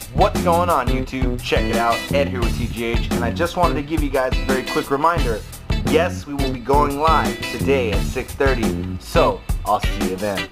What's going on, YouTube? Check it out, Ed here with TGH, and I just wanted to give you guys a very quick reminder. Yes, we will be going live today at 6:30, so I'll see you then.